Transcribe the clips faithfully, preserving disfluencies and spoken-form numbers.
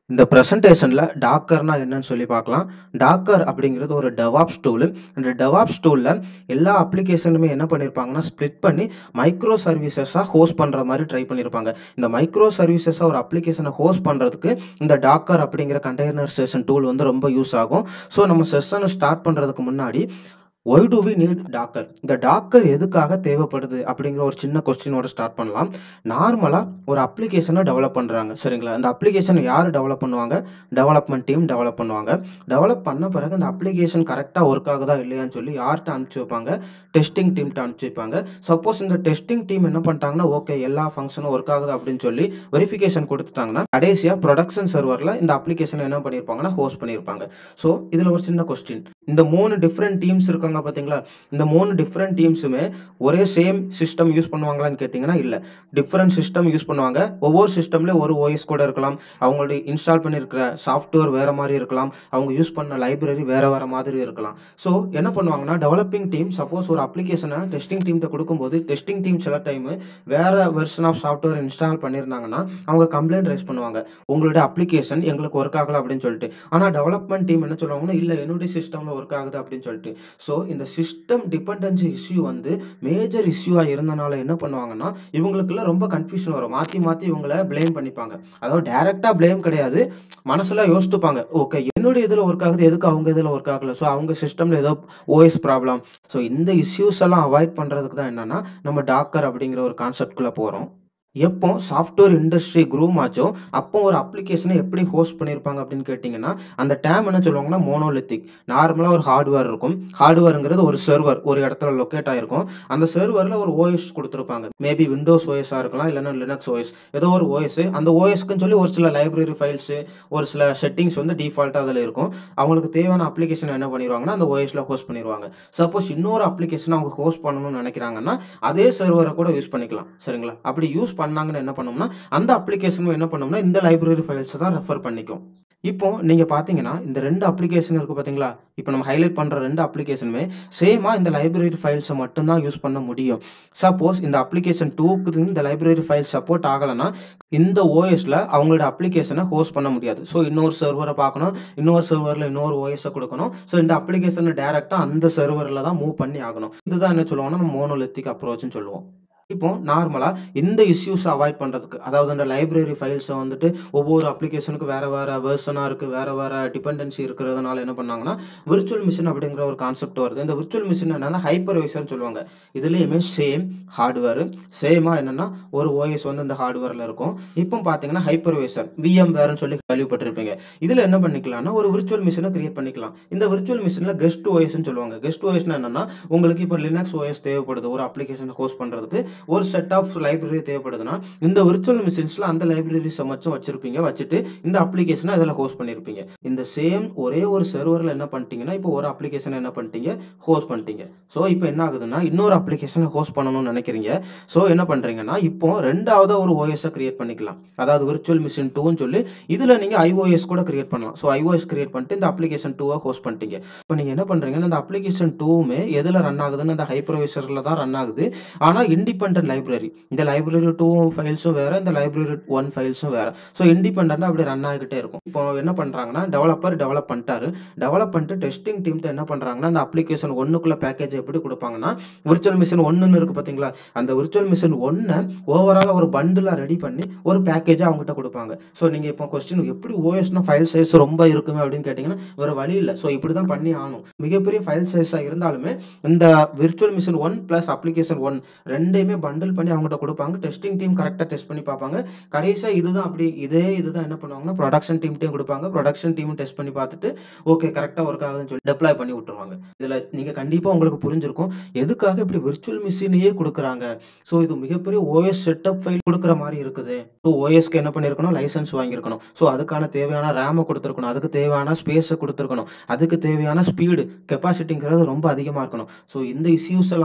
இந்த பிரசன்டேஷன்ல டாக்கர்னா என்னன்னு சொல்லி பார்க்கலாம். டாக்கர் அப்படிங்கிறது ஒரு டெவாப்ஸ் டூல். இந்த டெவாப்ஸ் டூல்ல எல்லா அப்ளிகேஷனுமே என்ன பண்ணியிருப்பாங்கன்னா, ஸ்ப்ளிட் பண்ணி மைக்ரோ சர்வீசஸா ஹோஸ்ட் பண்ற மாரி ட்ரை பண்ணியிருப்பாங்க. இந்த மைக்ரோ சர்வீசஸா ஒரு அப்ளிகேஷன ஹோஸ்ட் பண்றதுக்கு இந்த டாக்கர் அப்படிங்கிற கண்டெய்னரைசேஷன் டூல் வந்து ரொம்ப யூஸ் ஆகும். ஸோ நம்ம செஷன ஸ்டார்ட் பண்றதுக்கு முன்னாடி why do we need Docker? இந்த டாக்கர் எதுக்காக தேவைப்படுது அப்படிங்கிற ஒரு சின்ன கொஸ்டினோட ஸ்டார்ட் பண்ணலாம். நார்மலா ஒரு அப்ளிகேஷனை டெவலப் பண்றாங்க, சரிங்களா? அந்த அப்ளிகேஷனை யார் டெவலப் பண்ணுவாங்க? டெவலப்மெண்ட் டீம் டெவலப் பண்ணுவாங்க. டெவலப் பண்ண பிறகு அந்த அப்ளிகேஷன் கரெக்டா ஒர்க் ஆகுதா இல்லையான்னு சொல்லி யார்கிட்ட அனுப்பிச்சு வைப்பாங்க? டெஸ்டிங் டீம்கிட்ட அனுப்பிச்சு வைப்பாங்க. சப்போஸ் இந்த டெஸ்டிங் டீம் என்ன பண்ணிட்டாங்கன்னா, ஓகே எல்லா ஃபங்க்ஷனும் ஒர்க் ஆகுது அப்படின்னு சொல்லி வெரிஃபிகேஷன் கொடுத்துட்டாங்கன்னா, கடைசியா ப்ரொடக்ஷன் சர்வர்ல இந்த அப்ளிகேஷனை என்ன பண்ணியிருப்பாங்கன்னா, ஹோஸ்ட் பண்ணியிருப்பாங்க. ஸோ இதுல ஒரு சின்ன கொஸ்டின். இந்த மூணு டிஃபரெண்ட் டீம்ஸ் இருக்காங்க பார்த்தீங்களா? இந்த மூணு டிஃபரெண்ட் டீம்ஸுமே ஒரே சேம் சிஸ்டம் யூஸ் பண்ணுவாங்களான்னு கேட்டீங்கன்னா, இல்ல. டிஃபரெண்ட் சிஸ்டம் யூஸ் பண்ணுவாங்க. ஒவ்வொரு சிஸ்டம்ல ஒரு ஓஎஸ் கூட இருக்கலாம். அவங்களுடைய இன்ஸ்டால் பண்ணியிருக்கிற சாஃப்ட்வேர் வேற மாரி இருக்கலாம். அவங்க யூஸ் பண்ண லைப்ரரி வேற வேற மாதிரி இருக்கலாம். ஸோ என்ன பண்ணுவாங்கன்னா, டெவலப்பிங் டீம் சப்போஸ் ஒரு அப்ளிகேஷனை டெஸ்டிங் டீம்கிட்ட கொடுக்கும்போது, டெஸ்டிங் டீம் சில டைம் வேற வெர்ஷன் ஆஃப் சாஃப்ட்வேர் இன்ஸ்டால் பண்ணியிருந்தாங்கன்னா, அவங்க கம்ப்ளைண்ட் ரைஸ் பண்ணுவாங்க. உங்களுடைய அப்ளிகேஷன் எங்களுக்கு ஒர்க் ஆகல அப்படின்னு சொல்லிட்டு. ஆனா டெவலப்மெண்ட் டீம் என்ன சொல்லுவாங்கன்னா, இல்ல என்னுடைய சிஸ்டம்ல ஒர்க் ஆகுது அப்படின்னு சொல்லிட்டு. ஸோ இந்த சிஸ்டம் டிபெண்டன்சி இஷ்யூ வந்து மேஜர் இஷ்யூவா இருந்தனால என்ன பண்ணுவாங்கன்னா, இவங்களுக்குள்ள ரொம்ப கன்ஃப்யூஷன் வரும். மாத்தி மாத்தி இவங்கள பிளேம் பண்ணிப்பாங்க. அதாவது டைரக்ட்டா பிளேம் கிடையாது. மனசுல யோசிச்சுப்பாங்க. ஓகே என்னுடைய இதுல ஒர்க் ஆகுது, எதுக்கு அவங்க இதுல ஒர்க் ஆகல? ஸோ அவங்க சிஸ்டம்ல ஏதோ ஓஎஸ் ப்ராப்ளம். ஸோ இந்த இஷ்யூஸ் எல்லாம் அவாய்ட் பண்றதுக்கு தான் என்னன்னா, நம்ம டாக்கர் அப்படிங்கிற ஒரு கான்செப்ட்குள்ள போறோம். எப்போ சாஃப்ட்வேர் இண்டஸ்ட்ரி க்ரூம் ஆச்சோ, அப்போ ஒரு அப்ளிகேஷனை எப்படி ஹோஸ்ட் பண்ணியிருப்பாங்க அப்படின்னு கேட்டீங்கன்னா, அந்த டேர்ம் என்ன சொல்லுவாங்கன்னா, மோனோலித்திக். நார்மலா ஒரு ஹார்ட்வேர் இருக்கும். ஹார்ட்வேர்ங்கிறது ஒரு சர்வர் ஒரு இடத்துல லொக்கேட் ஆயிருக்கும். அந்த சர்வர்ல ஒரு ஓஎஸ் குடுத்திருப்பாங்க. மேபி விண்டோஸ் ஓஎஸ்ஸா இருக்கலாம், இல்லன்னா லினக்ஸ் ஓஎஸ். ஏதோ ஒரு ஓஎஸ். அந்த ஓஎஸ்க்குன்னு சொல்லி ஒரு சில லைப்ரரி ஃபைல்ஸ், ஒரு சில செட்டிங்ஸ் வந்து டிஃபால்ட்டா அதுல இருக்கும். அவங்களுக்கு தேவையான அப்ளிகேஷன் என்ன பண்ணிருவாங்கன்னா, அந்த ஓஎஸ்ல ஹோஸ்ட் பண்ணிருவாங்க. சப்போஸ் இன்னொரு அப்ளிகேஷன அவங்க ஹோஸ்ட் பண்ணணும்னு நினைக்கிறாங்கன்னா, அதே சர்வர கூட யூஸ் பண்ணிக்கலாம். சரிங்களா? அப்படி யூஸ் பண்ணாங்கன்னு என்ன பண்ணும்னா, அந்த அப்ளிகேஷனும் என்ன பண்ணும்னா, இந்த லைப்ரரி ஃபைல்ஸ தான் ரெஃபர் பண்ணிக்கும். இப்போ நீங்க பார்த்தீங்கன்னா, இந்த ரெண்டு அப்ளிகேஷன் இருக்கு பார்த்தீங்களா? இப்போ நம்ம ஹைலைட் பண்ற ரெண்டு அப்ளிகேஷனுமே சேமா இந்த லைப்ரரி ஃபைல்ஸ மட்டும் தான் யூஸ் பண்ண முடியும். சப்போஸ் இந்த அப்ளிகேஷன் ரெண்டுக்கு இந்த லைப்ரரி ஃபைல் சப்போர்ட் ஆகலன்னா, இந்த ஓஎஸ்ல அவங்களோட அப்ளிகேஷன ஹோஸ்ட் பண்ண முடியாது. ஸோ இன்னொரு சர்வர பார்க்கணும். இன்னொரு சர்வர்ல இன்னொரு ஓஎஸ்ஸ குடுக்கணும். ஸோ இந்த அப்ளிகேஷன டைரக்ட்டா அந்த சர்வர்ல தான் மூவ் பண்ணி ஆகணும். இதுதான் என்ன சொல்லுவாங்கன்னா, நம்ம மோனோலித்திக் அப்ரோச்ன்னு சொல்லுவோம். இப்போ நார்மலா இந்த இஷ்யூஸ அவாய்ட் பண்றதுக்கு, அதாவது இந்த லைப்ரரி ஃபைல்ஸ வந்துட்டு ஒவ்வொரு அப்ளிகேஷனுக்கு வேற வேற வெர்ஷனா இருக்கு, வேற வேற டிபெண்டன்சி இருக்கிறதுனால என்ன பண்ணாங்கன்னா, விர்ச்சுவல் மிஷின் அப்படிங்கிற ஒரு கான்செப்ட் வருது. இந்த விர்ச்சுவல் மிஷின் என்னன்னா, ஹைப்பர்வைசர்ன்னு சொல்லுவாங்க. இதுலயுமே சேம் ஹார்ட்வேர், சேமா என்னன்னா ஒரு ஓஎஸ் வந்து இந்த ஹார்ட்வேர்ல இருக்கும். இப்போ பார்த்தீங்கன்னா, ஹைப்பர்வைசர் விஎம்வேர்ன்னு சொல்லி கேள்விப்பட்டிருப்பீங்க. இதுல என்ன பண்ணிக்கலாம்னா, ஒரு விர்ச்சுவல் மிஷின கிரியேட் பண்ணிக்கலாம். இந்த விர்ச்சுவல் மிஷின்ல கெஸ்ட் ஓஎஸ்ன்னு சொல்லுவாங்க. கெஸ்ட் ஓஎஸ்னா என்னன்னா, உங்களுக்கு இப்போ லினக்ஸ் ஓஎஸ் தேவைப்படுது ஒரு அப்ளிகேஷன ஹோஸ்ட் பண்றதுக்கு. ஒரு செட் ஆஃப் லைப்ரரி தேவைப்படுதுன்னா, இந்த விர்ச்சுவல் மிஷின்ஸ்ல அந்த லைப்ரரிஸ மட்டும் வச்சிருப்பீங்க. வச்சுட்டு இந்த அப்ளிகேஷன இதுல ஹோஸ்ட் பண்ணியிருப்பீங்க. இந்த சேம் ஒரே ஒரு சர்வர்ல என்ன பண்ணிட்டீங்கன்னா, இப்போ ஒரு அப்ளிகேஷன என்ன பண்ணிட்டீங்க, ஹோஸ்ட் பண்ணிட்டீங்க. ஸோ இப்போ என்ன ஆகுதுன்னா, இன்னொரு அப்ளிகேஷன ஹோஸ்ட் பண்ணணும்னு நினைக்கிறீங்க. ஸோ என்ன பண்றீங்கன்னா, இப்போ ரெண்டாவதா ஒரு ஓஎஸ்ஸ கிரியேட் பண்ணிக்கலாம். அதாவது விர்ச்சுவல் மிஷின் ரெண்டுன்னு சொல்லி இதுல நீங்க ஐஓஎஸ் கூட கிரியேட் பண்ணலாம். ஸோ ஐஓஎஸ் கிரியேட் பண்ணிட்டு இந்த அப்ளிகேஷன் ரெண்டை ஹோஸ்ட் பண்ணிட்டீங்க. இப்போ நீங்க என்ன பண்றீங்கன்னா, இந்த அப்ளிகேஷன் ரெண்டுமே எதுல ரன் ஆகுதுன்னு அந்த ஹைப்பர்வைசர்ல தான் ரன் ஆகுது. ஆனா இண்டிபெண்டன்ட் லைப்ரரி. இந்த லைப்ரரி ரெண்டு ஃபைல்ஸும் வேற, இந்த லைப்ரரி ஒன்று ஃபைல்ஸும் வேற. ஸோ இண்டிபெண்டன்ட்டா அப்படியே ரன் ஆகிக்கிட்டே இருக்கும். இப்போ என்ன பண்றாங்கன்னா, டெவலப்பர் டெவலப் பண்ணிட்டாரு. டெவலப் பண்ணிட்டு டெஸ்டிங் டீம்ட்ட என்ன பண்றாங்கன்னா, அந்த அப்ளிகேஷன் ஒன்றுக்குள்ள பேக்கேஜ் எப்படி குடுப்பாங்கன்னா, விர்ச்சுவல் மிஷின் ஒன்றுன்னு இருக்கு பார்த்தீங்களா? அந்த விர்ச்சுவல் மிஷின் ஒன்றை ஓவராலா ஒரு பண்டிலா ரெடி பண்ணி ஒரு பேக்கேஜா அவங்ககிட்ட குடுப்பாங்க. ஸோ நீங்க இப்போ கொஸ்டின் எப்படி ஓஎஸ்னா ஃபைல் சைஸ் ரொம்ப இருக்குமே அப்படின்னு கேட்டீங்கன்னா, வேற வழி இல்ல. ஸோ இப்படி தான் பண்ணி ஆகணும். மிகப்பெரிய ஃபைல் சைஸா இருந்தாலுமே இந்த விர்ச்சுவல் மிஷின் ஒன்று பிளஸ் அப்ளிகேஷன் ஒன்று ரெண்டையுமே பண்டில் பண்ணி அவங்ககிட்ட குடுப்பாங்க. டெஸ்டிங் டீம் கரெக்ட்டா டெஸ்ட் பண்ணி பார்ப்பாங்க. கடைசியா இதுதான் அப்படி இதே இதுதான் என்ன பண்ணுவாங்கன்னா, புரொடக்ஷன் டீம்ட்டயும் குடுப்பாங்க. புரொடக்ஷன் டீமும் டெஸ்ட் பண்ணி பார்த்துட்டு, ஓகே கரெக்ட்டா ஒர்க் ஆகுதுன்னு சொல்லி டெப்ளாய் பண்ணி விட்டுருவாங்க. இதுல நீங்க கண்டிப்பா உங்களுக்கு புரிஞ்சிருக்கும். எதுக்காக இப்படி விர்ச்சுவல் மிஷினையே குடுக்குறாங்க? ஸோ இது மிகப்பெரிய ஓஎஸ் செட்டப் ஃபைல் குடுக்குற மாரி இருக்குது. ஸோ ஓஎஸ்க்கு என்ன பண்ணியிருக்கணும், லைசென்ஸ் வாங்கியிருக்கணும். ஸோ அதுக்கான தேவையான ரேம குடுத்துருக்கணும். அதுக்கு தேவையான ஸ்பேஸ குடுத்துருக்கணும். அதுக்கு தேவையான ஸ்பீடு, கெப்பாசிட்டிங்கிறது ரொம்ப அதிகமா இருக்கணும். ஸோ இந்த இஷ்யூஸ் எல்லாம்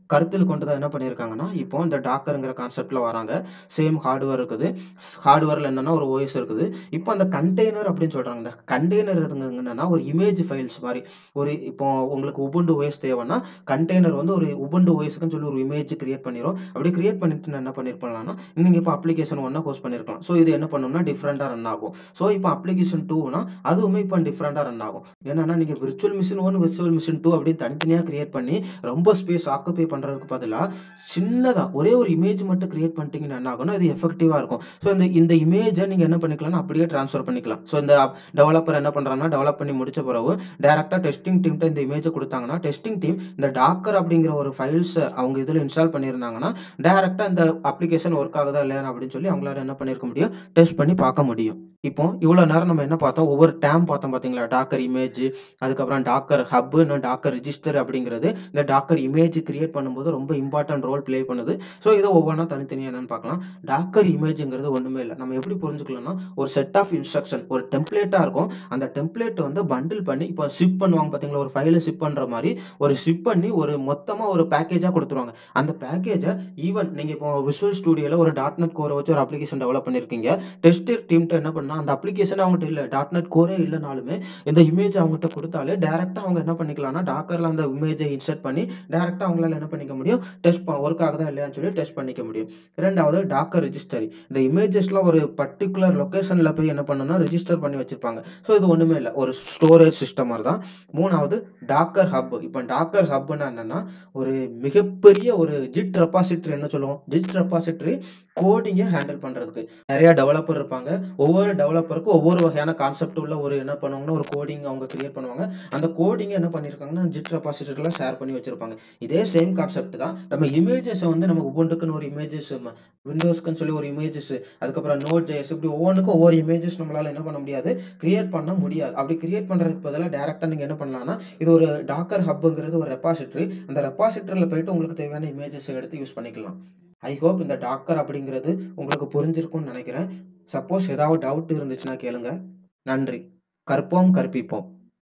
கருத்தில் கொண்டு தான் என்ன பண்ணியிருக்காங்கன்னா, இப்போ இந்த டாக்கர்ங்கிற கான்செப்ட்ல வராங்க. சேம் ஹார்ட்வேர் இருக்குது. ஸ் ஹார்ட்வேர்ல என்னன்னா ஒரு ஓஎஸ் இருக்குது. இப்போ அந்த கண்டெய்னர் அப்படின்னு சொல்றாங்க. இந்த கண்டெய்னர் எதுங்க என்னன்னா ஒரு இமேஜ் ஃபைல்ஸ் மாரி. ஒரு இப்போ உங்களுக்கு உபுண்டு ஓஎஸ் தேவைன்னா, கண்டெய்னர் வந்து ஒரு உபுண்டு ஓஎஸ்க்குன்னு சொல்லி ஒரு இமேஜ் கிரியேட் பண்ணிரும். அப்படி கிரியேட் பண்ணிட்டு நான் என்ன பண்ணியிருப்பேன்னா, நீங்க இப்போ அப்ளிகேஷன் ஒண்ண ஹோஸ்ட் பண்ணியிருக்கலாம். ஸோ இது என்ன பண்ணும்னா டிஃபரெண்ட்டா ரன் ஆகும். ஸோ இப்போ அப்ளிகேஷன் ரெண்டுனா அதுவுமே இப்போ டிஃபரெண்ட்டா ரன் ஆகும். என்னன்னா நீங்க விர்ச்சுவல் மிஷின் ஒன்று, விர்ச்சுவல் மிஷின் ரெண்டு அப்படின்னு தனித்தனியா கிரியேட் பண்ணி ரொம்ப ஸ்பேஸ் ஆக்குபை பண்றதுக்கு பதிலா, சின்னதா ஒரே ஒரு இமேஜ் மட்டும் கிரியேட் பண்ணிட்டீங்கன்னா என்ன ஆகும்னா, இது எஃபெக்டிவா இருக்கும். ஸோ இந்த இந்த இமேஜ நீங்க என்ன பண்ணிக்கலாம்னா, அப்படியே ட்ரான்ஸ்ஃபர் பண்ணிக்கலாம். ஸோ இந்த டெவலப்பர் என்ன பண்றாங்கன்னா, டெவலப் பண்ணி முடிச்ச பிறகு டைரக்ட்டா டெஸ்டிங் டீம்ட்ட இந்த இமேஜ குடுத்தாங்கன்னா, டெஸ்டிங் டீம் இந்த டாக்கர் அப்படிங்கிற ஒரு ஃபைல்ஸ அவங்க இதுல இன்ஸ்டால் பண்ணியிருந்தாங்கன்னா, டைரக்ட்டா இந்த அப்ளிகேஷன் ஒர்க் ஆகுதா இல்லையா அப்படின்னு சொல்லி அவங்களால என்ன பண்ணியிருக்க முடியும், டெஸ்ட் பண்ணி பார்க்க முடியும். இப்போ இவ்வளோ நேரம் நம்ம என்ன பார்த்தோம், ஒவ்வொரு டேம் பார்த்தோம் பார்த்தீங்களா? டாக்கர் இமேஜ், அதுக்கப்புறம் டாக்கர் ஹப், இன்னும் டாக்கர் ரிஜிஸ்டர் அப்படிங்கிறது இந்த டாக்கர் இமேஜ் கிரியேட் பண்ணும்போது ரொம்ப இம்பார்ட்டன்ட் ரோல் ப்ளே பண்ணுது. ஸோ இத ஒவ்வொன்னா தனித்தனியா என்னன்னு பார்க்கலாம். டாக்கர் இமேஜ்ங்கிறது ஒண்ணுமே இல்ல. நம்ம எப்படி புரிஞ்சுக்கலாம்னா, ஒரு செட் ஆஃப் இன்ஸ்ட்ரக்ஷன் ஒரு டெம்ப்ளேட்டா இருக்கும். அந்த டெம்ப்ளேட் வந்து பண்டில் பண்ணி இப்போ ஷிப் பண்ணுவாங்க பார்த்தீங்களா? ஒரு ஃபைல ஷிப் பண்ற மாரி ஒரு ஷிப் பண்ணி ஒரு மொத்தமா ஒரு பேக்கேஜா குடுத்துருவாங்க. அந்த பேக்கேஜ ஈவன் நீங்க இப்போ விசுவல் ஸ்டுடியோல ஒரு டாட் நெட் கோர வச்சு ஒரு அப்ளிகேஷன் டெவலப் பண்ணியிருக்கீங்க. டெஸ்டர் டீம்ட்ட என்ன பண்ணா, அந்த அப்ளிகேஷன் அவங்கட்ட இல்ல. டாட் நெட் கோரே இல்லனாலுமே இந்த இமேஜ் அவங்கட்ட குடுத்தாலே டைரக்ட்டா அவங்க என்ன பண்ணிக்கலாம்னா, டாக்கர்ல அந்த இமேஜ இன்சர்ட் பண்ணி டைரக்ட்டா அவங்களால என்ன பண்ணிக்க முடியும், டெஸ்ட் ப வொர்க் ஆகுதா இல்லையான்னு சொல்லி டெஸ்ட் பண்ணிக்க முடியும். இரண்டாவது டாக்கர் ரிஜிஸ்டரி. இந்த இமேஜஸ்லாம் ஒரு பர்ட்டிகுலர் லொகேஷன்ல போய் என்ன பண்ணணும்னா, ரிஜிஸ்டர் பண்ணி வச்சிருப்பாங்க. ஸோ இது ஒண்ணுமே இல்ல. ஒரு ஸ்டோரேஜ் சிஸ்டம் மாரி தான். மூணாவது டாக்கர் ஹப். இப்ப டாக்கர் ஹப்னா என்னன்னா, ஒரு மிகப்பெரிய ஒரு ஜிட் ரெபாசிட்டரி என்ன சொல்லுவோம்? ஜிட் ரெபாசிட்டரி கோடிங்க ஹேண்டில் பண்றதுக்கு. நெறைய டெவலப்பர் இருப்பாங்க. ஒவ்வொரு டெவலப்பருக்கும் ஒவ்வொரு வகையான கான்செப்ட் உள்ள ஒரு என்ன பண்ணுவாங்கன்னா, ஒரு கோடிங் அவங்க கிரியேட் பண்ணுவாங்க. அந்த கோடிங்க என்ன பண்ணியிருக்காங்கன்னா, ஜிட் ரெபாசிட்டரில ஷேர் பண்ணி வச்சிருப்பாங்க. இதே சேம் கான்செப்ட் தான். நம்ம இமேஜஸ வந்து நம்ம உபுண்டுக்குன்னு ஒரு இமேஜஸ் ம விண்டோஸ்க்குன்னு சொல்லி ஒரு இமேஜஸ், அதுக்கப்புறம் நோட்.ஜேஎஸ் இப்படி ஒவ்வொன்னுக்கும் ஒவ்வொரு இமேஜஸ் நம்மளால என்ன பண்ண முடியாது, கிரியேட் பண்ண முடியாது. அப்படி கிரியேட் பண்றதுக்கு பதிலா டைரக்ட்டா நீங்க என்ன பண்ணலாம்னா, இது ஒரு டாக்கர் ஹப்ங்கிறது ஒரு ரெபாசிட்டரி. அந்த ரெபாசிட்டரில போயிட்டு உங்களுக்கு தேவையான இமேஜஸ எடுத்து யூஸ் பண்ணிக்கலாம். ஐ ஹோப் இந்த டாக்கர் அப்படிங்கிறது உங்களுக்கு புரிஞ்சிருக்கும்னு நெனைக்கிறேன். சப்போஸ் ஏதாவது டவுட் இருந்துச்சுன்னா கேளுங்க. நன்றி. கற்போம் கற்பிப்போம்.